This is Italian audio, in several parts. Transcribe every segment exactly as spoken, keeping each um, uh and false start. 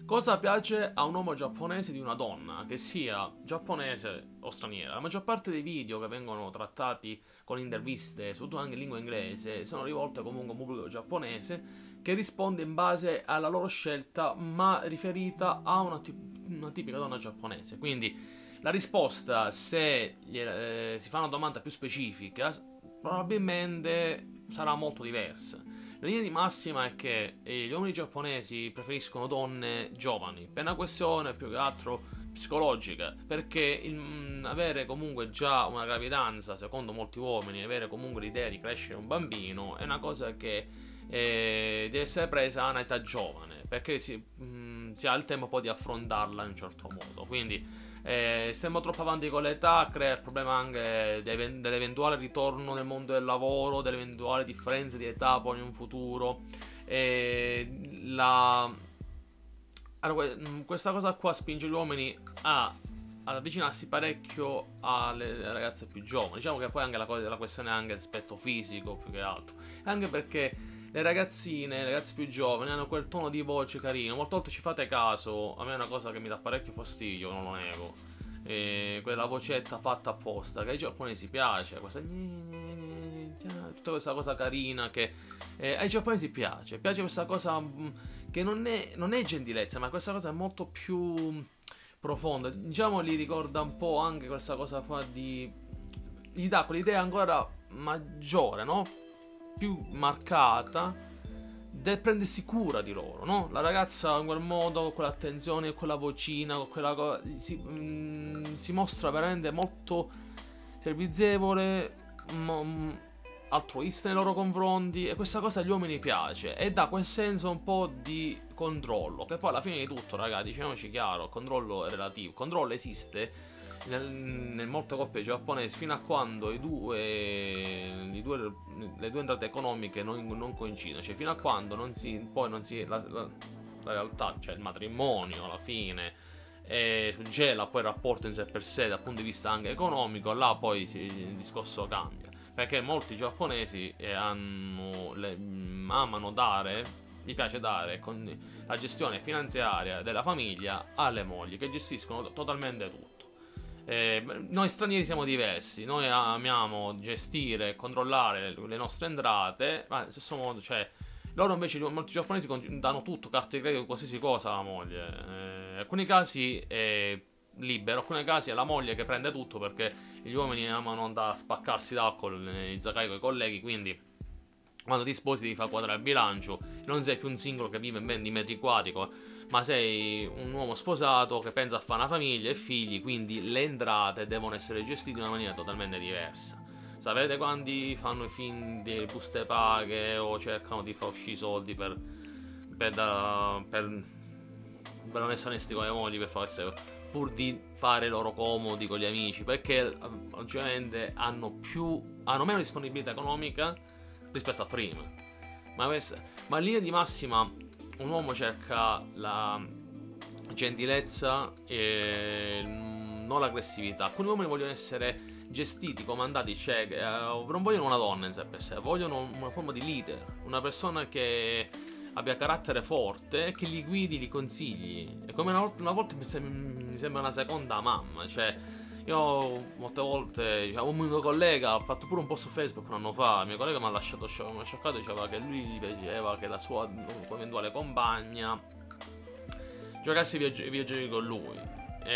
Cosa piace a un uomo giapponese di una donna, che sia giapponese o straniera? La maggior parte dei video che vengono trattati con interviste, soprattutto anche in lingua inglese, sono rivolte comunque a un pubblico giapponese che risponde in base alla loro scelta, ma riferita a una, tip- una tipica donna giapponese. Quindi la risposta, se gliela- eh, si fa una domanda più specifica, s- probabilmente sarà molto diversa. La linea di massima è che eh, gli uomini giapponesi preferiscono donne giovani, per una questione più che altro psicologica, perché il, mh, avere comunque già una gravidanza, secondo molti uomini, avere comunque l'idea di crescere un bambino è una cosa che eh, deve essere presa a un'età giovane, perché si, mh, si ha il tempo poi di affrontarla in un certo modo. Quindi eh, stiamo troppo avanti con l'età, crea il problema anche dei- dell'eventuale ritorno nel mondo del lavoro, delle eventuali differenze di età poi in un futuro. E la... allora, que- questa cosa qua spinge gli uomini a ad avvicinarsi parecchio alle ragazze più giovani. Diciamo che poi anche la, cosa, la questione è anche aspetto fisico più che altro. Anche perché le ragazzine, le ragazze più giovani hanno quel tono di voce carino. Molte volte ci fate caso, a me è una cosa che mi dà parecchio fastidio, non lo nego. E quella vocetta fatta apposta, che ai giapponesi piace, questa... tutta questa cosa carina che eh, ai giapponesi piace. Piace questa cosa mh, che non è, non è gentilezza, ma questa cosa è molto più profonda. Diciamo, li ricorda un po' anche questa cosa qua di... gli dà quell'idea ancora maggiore, no? Più marcata del prendersi cura di loro, no? La ragazza in quel modo, con quell'attenzione, con quella vocina, con quella cosa, si, mm, si mostra veramente molto servizievole, mm, altruista nei loro confronti, e questa cosa agli uomini piace e dà quel senso un po' di controllo, che poi alla fine di tutto, ragazzi, diciamoci chiaro, il controllo è relativo, il controllo esiste nel, nel molte coppie giapponesi fino a quando i due, i due le due entrate economiche non, non coincidono, cioè fino a quando non si, poi non si, la, la, la realtà, cioè il matrimonio alla fine e suggela poi il rapporto in sé per sé dal punto di vista anche economico, là poi si, il discorso cambia, perché molti giapponesi eh, hanno, le, mm, amano dare, gli piace dare con la gestione finanziaria della famiglia alle mogli, che gestiscono totalmente tutto. Eh, noi stranieri siamo diversi, noi amiamo gestire e controllare le nostre entrate, ma allo stesso modo, cioè, loro invece, molti giapponesi danno tutto, carte di credito, qualsiasi cosa alla moglie. Eh, in alcuni casi è libero, in alcuni casi è la moglie che prende tutto, perché gli uomini amano andare a spaccarsi d'alcol negli izakaya con i colleghi, quindi quando ti sposi devi far quadrare il bilancio, non sei più un singolo che vive ben di metri quadri, ma sei un uomo sposato che pensa a fare una famiglia e figli, quindi le entrate devono essere gestite in una maniera totalmente diversa. Sapete quanti fanno i film di buste paghe o cercano di far uscire i soldi per, per, da, per, per non essere onesti con le mogli, per fare, pur di fare loro comodi con gli amici, perché ovviamente hanno più hanno meno disponibilità economica rispetto a prima. Ma, questa, ma in linea di massima un uomo cerca la gentilezza e non l'aggressività. Alcuni uomini vogliono essere gestiti, comandati, cioè eh, non vogliono una donna in sé per sé, vogliono una forma di leader, una persona che abbia carattere forte e che li guidi, li consigli. E come una, una volta mi sembra, mi sembra una seconda mamma, cioè io molte volte, cioè, un mio collega ha fatto pure un post su Facebook un anno fa, il mio collega mi ha lasciato scioccato, diceva che lui gli piaceva che la sua eventuale compagna giocasse ai videogiochi con lui.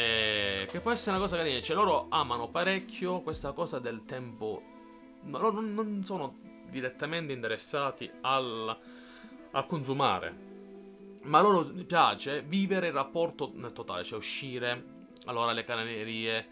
E che può essere una cosa carina, cioè loro amano parecchio questa cosa del tempo, loro non, non sono direttamente interessati al, al consumare, ma a loro piace vivere il rapporto nel totale, cioè uscire, allora le canerie,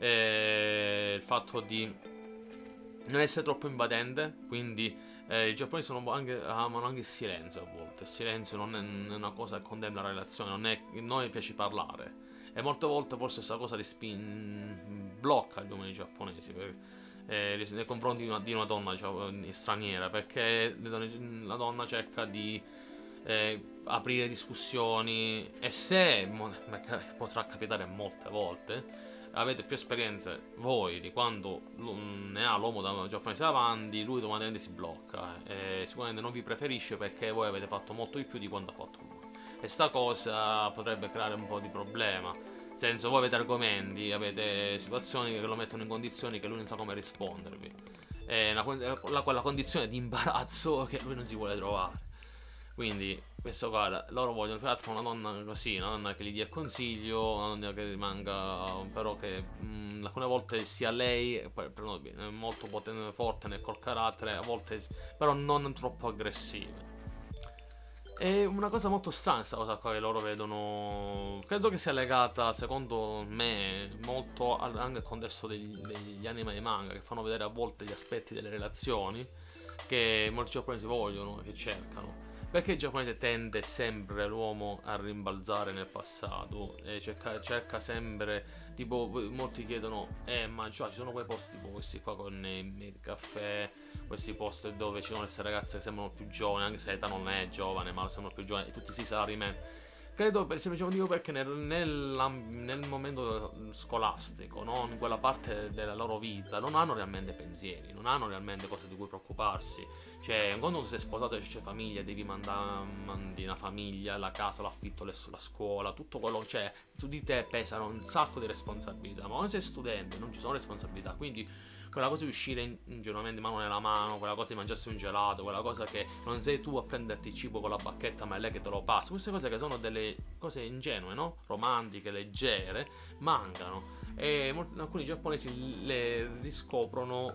eh, il fatto di non essere troppo invadente, quindi eh, i giapponesi sono anche, amano anche il silenzio a volte. Il silenzio non è una cosa che condemna la relazione, non è, a noi piace parlare. E molte volte forse questa cosa li spin, blocca gli uomini giapponesi per, eh, nei confronti di una, di una donna, cioè, straniera, perché le donne, la donna cerca di eh, aprire discussioni, e se potrà capitare molte volte, avete più esperienze voi di quando ne ha l'uomo da giapponese davanti, lui automaticamente si blocca e sicuramente non vi preferisce perché voi avete fatto molto di più di quanto ha fatto lui. E sta cosa potrebbe creare un po' di problema. Nel senso, voi avete argomenti, avete situazioni che lo mettono in condizioni che lui non sa come rispondervi. È una, la, quella condizione di imbarazzo che lui non si vuole trovare. Quindi, questo guarda, loro vogliono tra l'altro una donna così, una donna che gli dia consiglio, una donna che rimanga, però che mh, alcune volte sia lei, è molto potente, forte nel col carattere, a volte però non troppo aggressiva. È una cosa molto strana questa cosa qua che loro vedono. Credo che sia legata, secondo me, molto al, anche al contesto degli, degli anime e manga, che fanno vedere a volte gli aspetti delle relazioni che molti giapponesi vogliono e che cercano. Perché il giapponese tende sempre l'uomo a rimbalzare nel passato e cerca, cerca sempre, tipo, molti chiedono, eh ma già ci sono quei posti tipo questi qua con i caffè, questi posti dove ci sono queste ragazze che sembrano più giovani, anche se l'età non è giovane, ma sembrano più giovani, e tutti si salaryman. Credo per il semplice motivo perché nel, nel, nel momento scolastico, no? In quella parte della loro vita, non hanno realmente pensieri, non hanno realmente cose di cui preoccuparsi. Cioè, quando tu sei sposato e c'è famiglia, devi mandare mandi una famiglia, la casa, l'affitto, la scuola, tutto quello che c'è, su di te pesano un sacco di responsabilità. Ma quando sei studente non ci sono responsabilità, quindi quella cosa di uscire ingenuamente mano nella mano, quella cosa di mangiarsi un gelato, quella cosa che non sei tu a prenderti il cibo con la bacchetta ma è lei che te lo passa, queste cose che sono delle cose ingenue, no? Romantiche, leggere, mancano e molti, alcuni giapponesi le riscoprono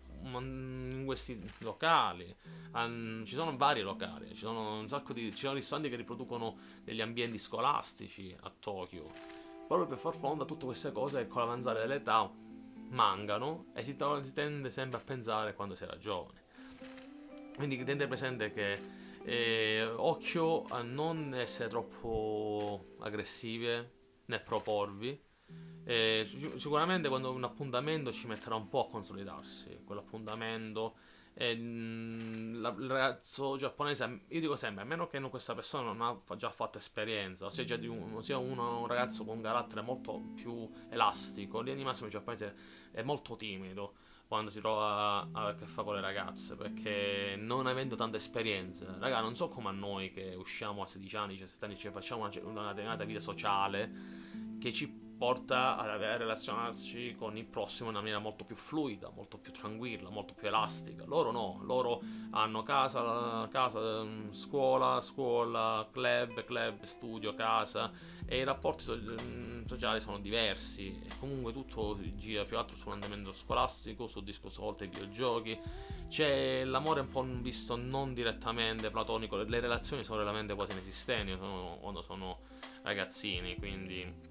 in questi locali. Um, ci sono vari locali, ci sono un sacco di ci sono ristoranti che riproducono degli ambienti scolastici a Tokyo proprio per far fronte a tutte queste cose che con l'avanzare dell'età mancano e si, to- si tende sempre a pensare quando si era giovane. Quindi tenete presente che eh, occhio a non essere troppo aggressive nel proporvi. Eh, sicuramente quando un appuntamento ci metterà un po' a consolidarsi quell'appuntamento. E, mh, la, il ragazzo giapponese, io dico sempre, a meno che non, questa persona non ha già fatto esperienza, ossia, già di un, ossia uno, un ragazzo con un carattere molto più elastico, lì di massimo il giapponese è molto timido quando si trova a, a che fa con le ragazze, perché non avendo tanta esperienza, raga, non so come a noi che usciamo a sedici anni, diciassette anni, ci facciamo una, una determinata vita sociale che ci porta a relazionarci con il prossimo in una maniera molto più fluida, molto più tranquilla, molto più elastica. Loro no, loro hanno casa, casa, scuola, scuola, club, club, studio, casa e i rapporti so- sociali sono diversi e comunque tutto gira più altro sull'andamento scolastico, sul discorso a volte dei videogiochi. C'è l'amore un po' visto non direttamente platonico, le relazioni sono veramente quasi inesistenti sono, quando sono ragazzini, quindi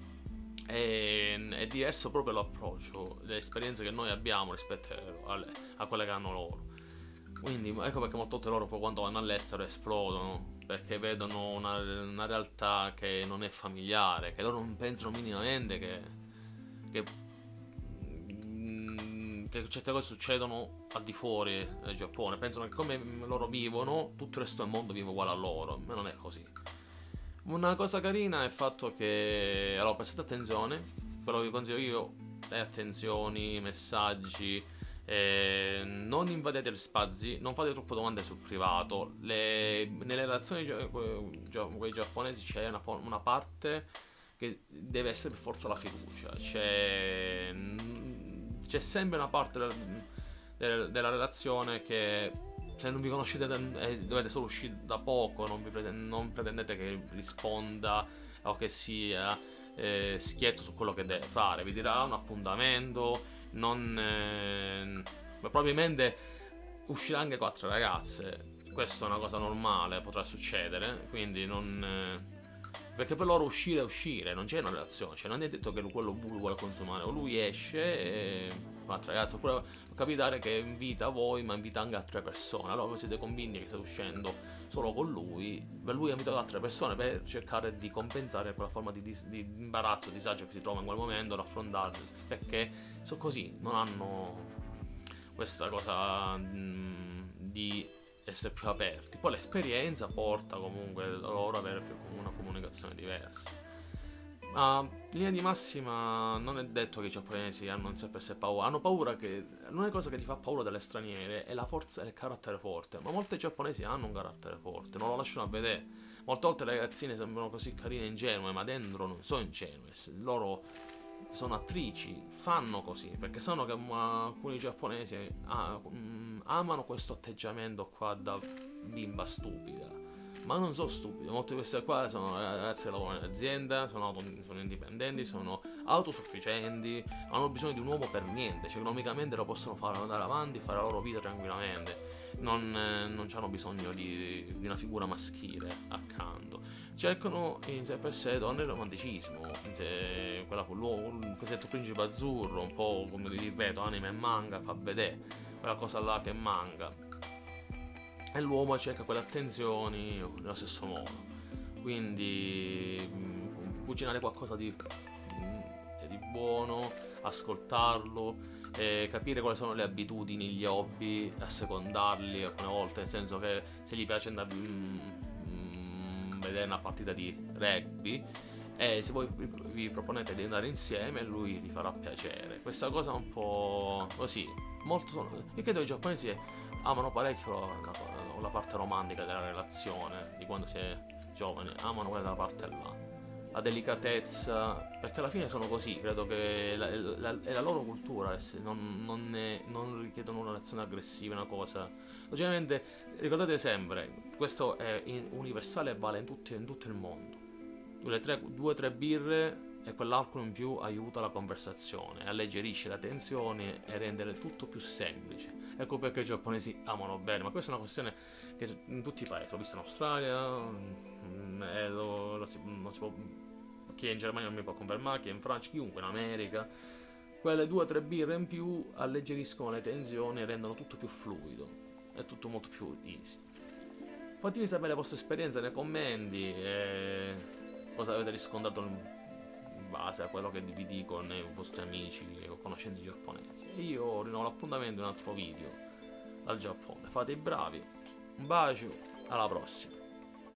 è, è diverso proprio l'approccio, le esperienze che noi abbiamo rispetto alle, a quelle che hanno loro. Quindi ecco perché molte volte loro poi quando vanno all'estero esplodono, perché vedono una, una realtà che non è familiare, che loro non pensano minimamente che, che, mm, che certe cose succedono al di fuori del Giappone. Pensano che come loro vivono, tutto il resto del mondo vive uguale a loro, ma non è così. Una cosa carina è il fatto che, allora, prestate attenzione, quello che vi consiglio io è attenzioni, messaggi, eh, non invadete gli spazi, non fate troppe domande sul privato. Le, nelle relazioni con i giapponesi c'è una, una parte che deve essere per forza la fiducia, c'è, c'è sempre una parte della, della, della relazione che se non vi conoscete e dovete solo uscire da poco, non, vi pretendete, non pretendete che risponda o che sia eh, schietto su quello che deve fare. Vi dirà un appuntamento, non, eh, probabilmente uscirà anche con altre ragazze. Questa è una cosa normale, potrà succedere, quindi non... Eh, perché per loro uscire è uscire, non c'è una relazione, cioè non è detto che quello vuole consumare, o lui esce e con altre ragazze, oppure può capitare che invita voi ma invita anche altre persone, allora voi siete convinti che state uscendo solo con lui, per lui ha invitato altre persone per cercare di compensare quella forma di, dis- di imbarazzo, disagio che si trova in quel momento, raffrontarli, perché sono così, non hanno questa cosa mh, di essere più aperti. Poi l'esperienza porta comunque loro ad avere più una comunicazione diversa. Ma in linea di massima non è detto che i giapponesi hanno sempre se paura. Hanno paura che l'unica cosa che gli fa paura delle straniere è la forza e il carattere forte. Ma molti giapponesi hanno un carattere forte, non lo lasciano a vedere. Molte volte le ragazzine sembrano così carine e ingenue, ma dentro non sono ingenue. Loro sono attrici, fanno così, perché sanno che ma, alcuni giapponesi ah, mm, amano questo atteggiamento qua da bimba stupida. Ma non sono stupidi, molte di queste qua sono ragazze che lavorano in azienda, sono, auto, sono indipendenti, sono autosufficienti, non hanno bisogno di un uomo per niente, cioè economicamente lo possono fare andare avanti, fare la loro vita tranquillamente, non, eh, non hanno bisogno di, di una figura maschile accanto. Cercano in sé per sé donne il romanticismo, cioè, quella con l'uomo, il cosiddetto principe azzurro, un po' come vi ripeto, anime e manga, fa vedere quella cosa là che manca. E l'uomo cerca quelle attenzioni nello stesso modo. Quindi mh, cucinare qualcosa di, mh, di buono, ascoltarlo, eh, capire quali sono le abitudini, gli hobby, assecondarli alcune volte, nel senso che se gli piace andare a vedere una partita di rugby, e se voi vi proponete di andare insieme, lui vi farà piacere. Questa cosa è un po' così. Molto, io credo che i giapponesi amano parecchio la, la, la parte romantica della relazione, di quando si è giovani, amano quella parte là, la delicatezza, perché alla fine sono così, credo che la, la, è la loro cultura, non, non, è, non richiedono una relazione aggressiva, una cosa. Logicamente, ricordate sempre, questo è universale e vale in, tutti, in tutto il mondo. Due o tre birre e quell'alcol in più aiuta la conversazione, alleggerisce la tensione e rende tutto più semplice. Ecco perché i giapponesi amano bene, ma questa è una questione che in tutti i paesi, l'ho visto in Australia, e lo, lo si, lo si può, chi è in Germania non mi può confermare, chi è in Francia, chiunque in America, quelle due o tre birre in più alleggeriscono le tensioni e rendono tutto più fluido, è tutto molto più easy. Fatemi sapere le vostre esperienze nei commenti e cosa avete riscontrato in base a quello che vi dico nei vostri amici o conoscenti giapponesi. E io rinnovo l'appuntamento in un altro video dal Giappone. Fate i bravi, un bacio, alla prossima.